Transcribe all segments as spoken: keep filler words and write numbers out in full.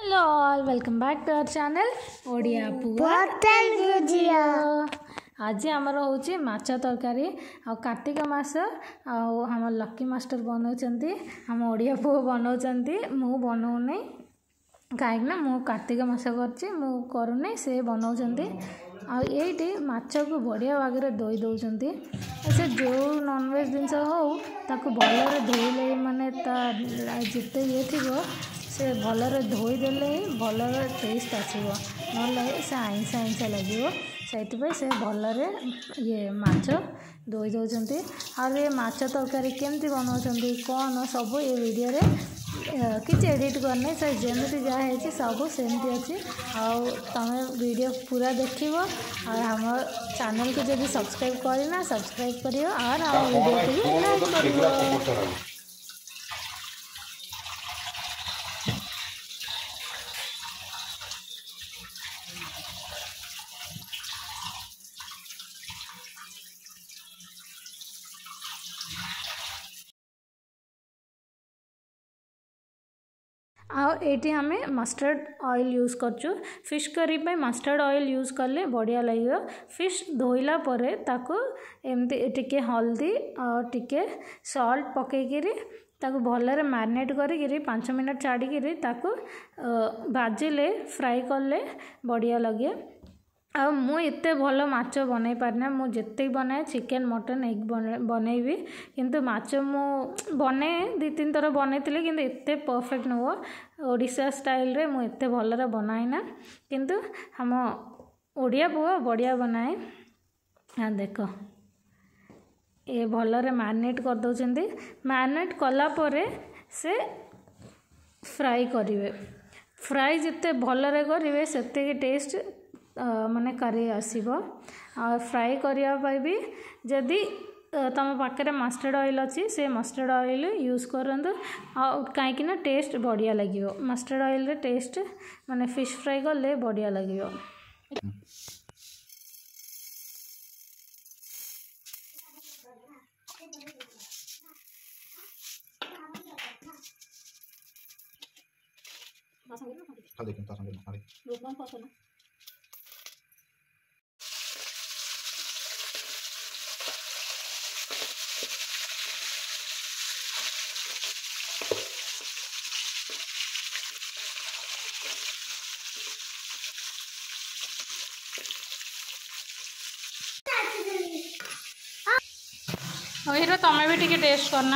Hello all welcome back to our channel Odia Pua आज आमर हूँ माछ तरकारी आ कार्तिक मास आम लकी मास्टर बनाऊँच आम ओडिया पुआ बनाऊँच मु बनाऊनी कहीं मु कार्तिक मास करूनी से बनाऊँच आईटी माछ को बढ़िया भाग में धोई दौरान से जो नॉनवेज जिनस हो भल धोइले माने जिते ये थी से भल धोईदेले ही भल टेस्ट आसो ना से आईंसा आईंसा लगे से से भल ये माछ धोई दौरान और ये माछ तरकारी केमती बनाऊँ कौन सब ये वीडियो रे किसी एडिट करना से जमी जहाँ सब सेमती अच्छी आमे वीडियो पूरा देख और हम चैनल को जब सब्सक्राइब करना सब्सक्राइब करियो और हम वीडियो को भी लाइक करियो। आउ ये आम मस्टर्ड ऑयल यूज करचु फिश करी पे मस्टर्ड ऑयल यूज कले बढ़िया लगे फिश धोइला परे ताको एमती टिके हल्दी और टिके सॉल्ट पकईकरी ताको भलरे मैरिनेट करी पाँच मिनट छाड़ी ताको भाजिले फ्राई कले बढ़िया लगे आ मु एते भल माछ बनई पारना मु जिते बनाए चिकेन मटन एग बनईबी किंतु माछ मु बने दी तीन थर बनई किंतु एते परफेक्ट नुह ओडिशा स्टाइल रे मु एते भलरे बनाईना किंतु हम ओडिया पुआ बढ़िया बनाए। हाँ देख ये भलरे मैरिनेट कर दउचंदी मैरिनेट कला परे से फ्राई करिवे फ्राई जिते भलरे करिवे सेते टेस्ट माने करी आसीबो आ फ्राई करिया पाई भी जदि तम पाखे मस्टर्ड ऑयल अच्छी से मस्टर्ड ऑयल यूज करंतु कहीं ना टेस्ट बढ़िया लगे मस्टर्ड ऑयल रे टेस्ट माने फिश फ्राई कले बढ़िया लगे। हीरो तमें भी टिके टेस्ट करना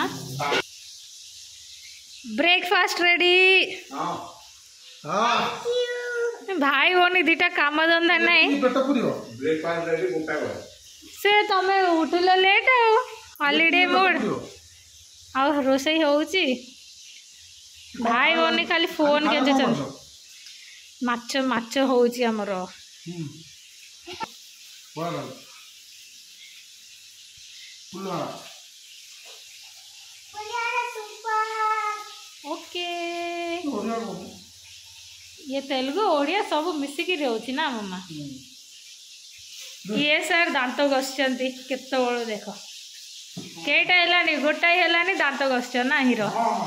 ब्रेकफास्ट रेडी भाई भौनी दीटा काम धंदा नहीं से तमें उठिल लेट हॉलीडे मूड आ रोसई होउची भाई भौनी खाली फोन के माछ माछ होउची हमर ओके ये तेलुगु ओडिया सब मिसिकी रोची ना मामा ये सर दांत घषुचंती केते बड़ देख केटा हेलानी गोटाई हेलानी दांत घषुच ना हीरो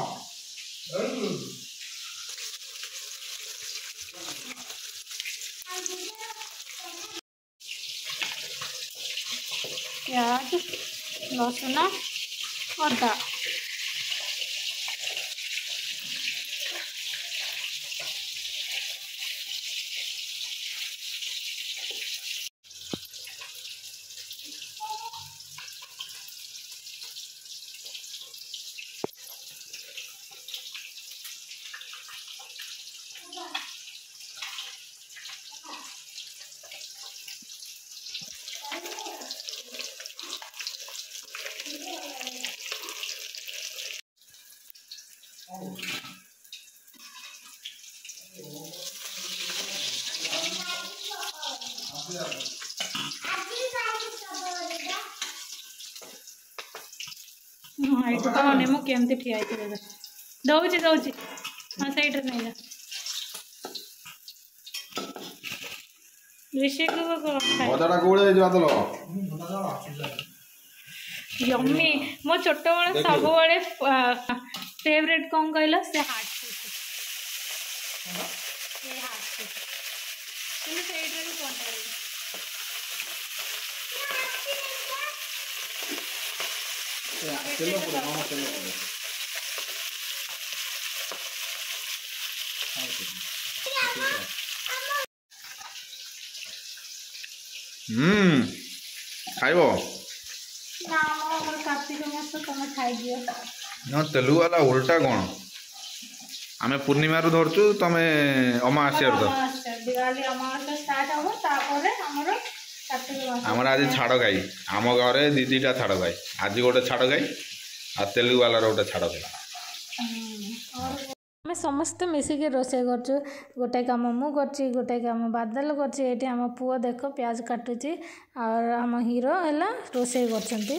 प्याज लहसुन अदा हाँ तो नेमु केमती ठिया दौची दौची हाँ सैड नहीं यम्मी मो छोट बड़े सब बड़े फेवरेट कौन कहला से हार्ट ये हाथ तुम सैड रे कोंटा रे चलो पूरा मामा चलो पूरा हम्म खाइबो ना हमर कार्तिक मास तमे खाइ दियो न तेलुगु वाला उल्टा कोन आमे पूर्णिमा रु धरचु तमे अमावास्या रु दिवाली अमावास्या स्टार्ट हो तापरे हमर कार्तिक मास हमर आज छाड़ गाई आम घरे दी दीटा छाड़ गाई आज गोटे छाड़ गाई आ तेलुगु वाला गोटे छाड़ गाई आम समस्ते मिसिक रोसे कर गोटे कम मु कर गोटे कम बादल कर आम पुओ देख प्याज काटुची और आम हीरो है रोसे कर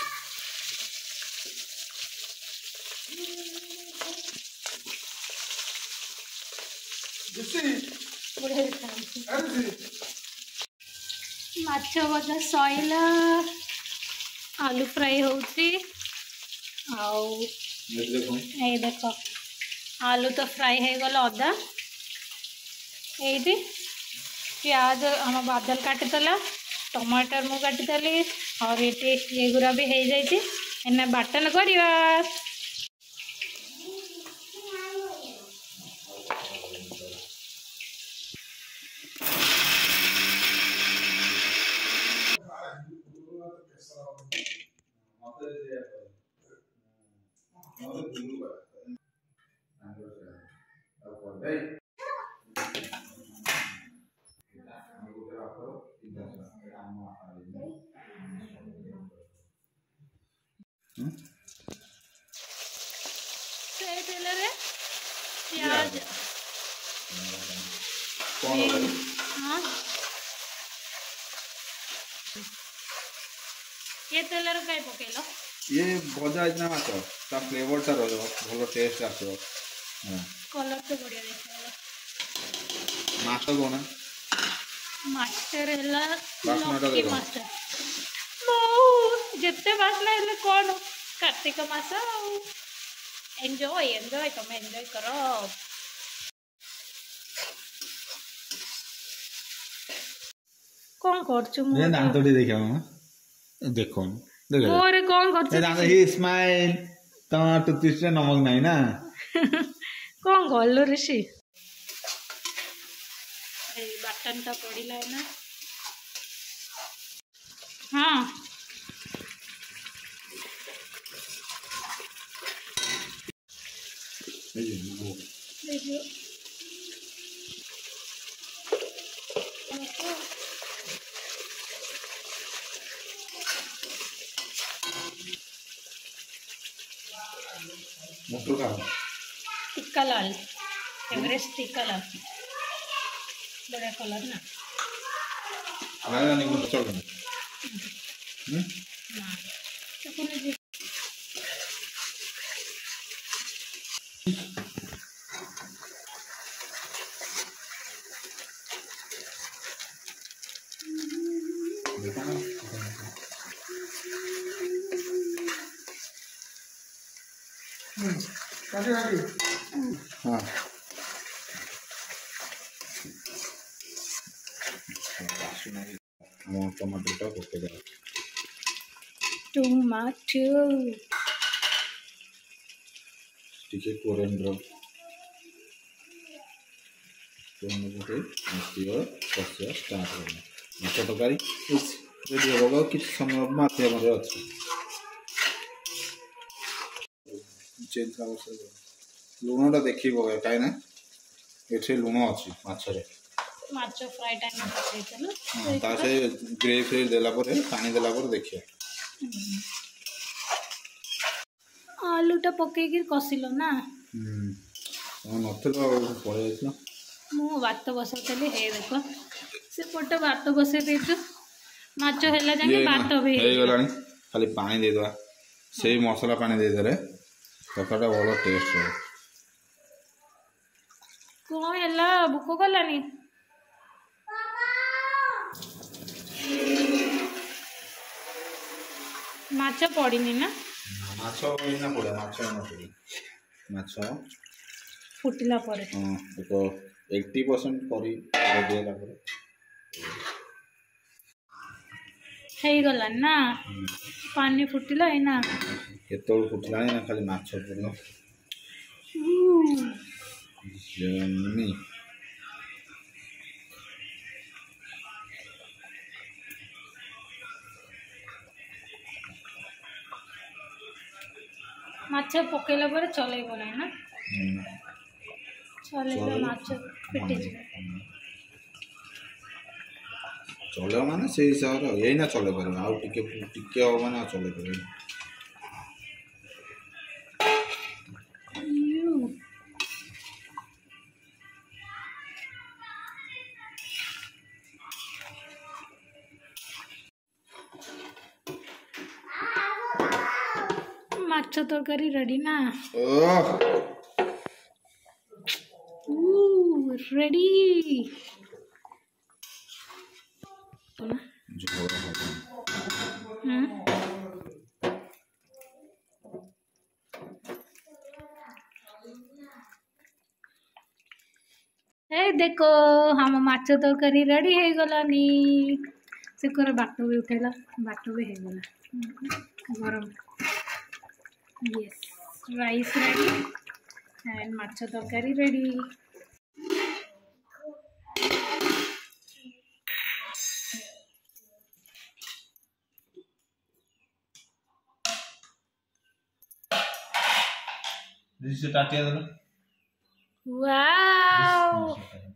माछ भजा सैला आलू फ्राई होउची आउ ए देख आलू तो फ्राई हो गला अदा ये प्याज आम बादल काटिदेला टमाटर मु काटिदेली और ये ये गुरा भी हो जाइए एने बाटन करवा प्याज हाँ ये तेल कहीं पकेल ये भजा इतना माछ ता फ्लेवर ता रहो भलो टेस्ट आसो कलर तो बढ़िया देखा माछ कोना मास्टर हैला बासनाटा लकी देखो मास्टर मो जत्ते बासना हैले कोन कार्तिक मास एंजॉय एंजॉय तुम एंजॉय करो कौन करछु मु ये दांतडी देखियो मामा देखो देखो मोरे कौन करछु ये दांत ही स्माइल ता टूथपेस्ट नमक नहीं ना कौन गल्लो ऋषि ए बटन ता पड़िला है ना हां देखियो मोटर का टिक्का लाल एवरेस्ट टिक्का लाल बड़ा कलर ना आना नहीं कुछ चल हम्म ना तो कोने जी काटी काटी हां हम टमाटर टा पके दे टमाटर टिके कोरिएंडर कोन बोटे मस्तियो कसिया स्टार्ट हो माछ तकारी रेडी होगा कि समय माथे मरे अछि चेंज का लुण टा देखी पके काई ना एठे लुण अछि माछ रे माछ फ्राई टाइम में देइतलो हां ता से ग्रेवी फ्रेवी देला परे पानी देला परे देखिए आलू टा पके के कसिलो ना हम्म हम नथलो पळे आइतलो मु भात बसौतली हे देखो से पट भात बसे देछु माछ हेला जाके भात भी हे गलानी खाली पानी दे दवा सेही मसाला पानी दे देले तकाटा भलो टेस्ट हो को हेला भूको गलानी माछ पड़ीनी ना माछ इना पड़े माछ इना पड़े माछ फुटिला परे हां देखो एट्टी परसेंट करी रेडी होला पर हेई गला ना पानी फुटिला है ना केतोल फुटलानी ना खाली माछ पड़लो यम्मी माछ पकेला पर चलेबो नै ना चलेबो माछ पिटी चले माने से हिसाब रे यही ना चले पर आ टिके टिके हो माने चले पर माछ तरकारी रेडी ना ओह ऊ रेडी झोल हो हम्म ए देखो हम माछ तरकारी रेडी हो गलानी से कर बाटो भी उठेला बाटो भी हो गला गरम यस राइस रेडी एंड माछ तरकारी रेडी दिस से टाटिया दलो वाओ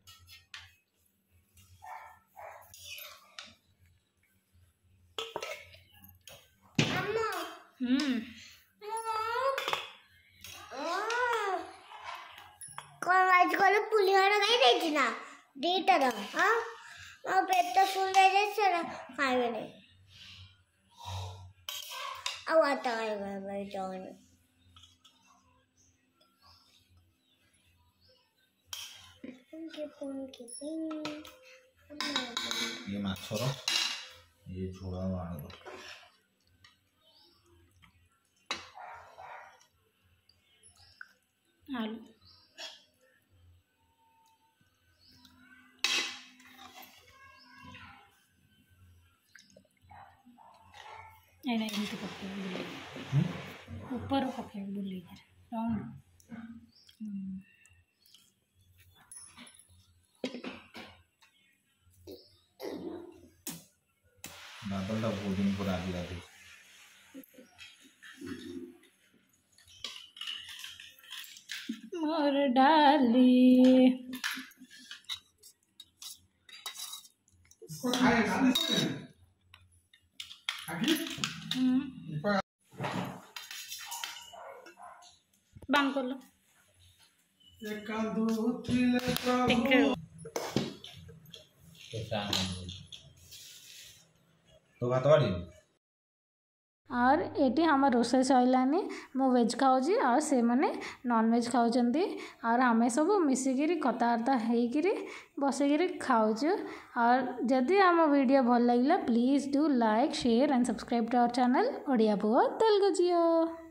हम्म आज कल पुलिवाना नहीं देखी ना डेटा ना हाँ ना पेट तो फुल दे जैसे ना खाए नहीं अब आता है मैं मैं जाऊँ ये माछरो ये झोड़ा वाला आलू नहीं नहीं इनके पक्के बुले ऊपर पक्के बुले राउंड बादल टा बहुत दिन पर आदि आदि मोर डाली बंद कर लो तो भात वाली और ये आम रोसे सैलानी मु वेज खाऊँगी और से मैंने नॉन वेज खाऊँगी और आम सब मिसिकी कथबार्ता होकर बसिकी खाऊँ और जदि आम वीडियो भल लगे please do like share and subscribe to our channel Odia Pua Telugu झियो।